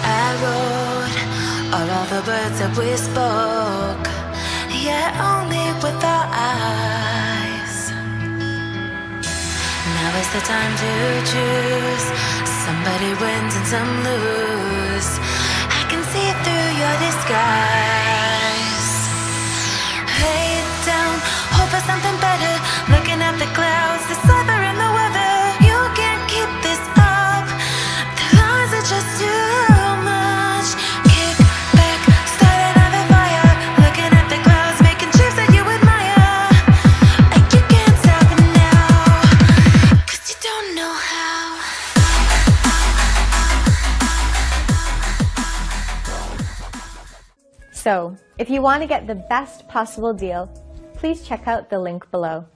I wrote all the words that we spoke, yet only with our eyes. Now is the time to choose. Somebody wins and some lose. I can see through your disguise. Lay down, hope for something better. Looking at the clouds, deciphering the weather. You can't keep this up. The lies are just too much. Kick back, start another fire. Looking at the clouds, making shapes that you admire. And you can't stop it now, 'cause you don't know how. So, if you want to get the best possible deal, please check out the link below.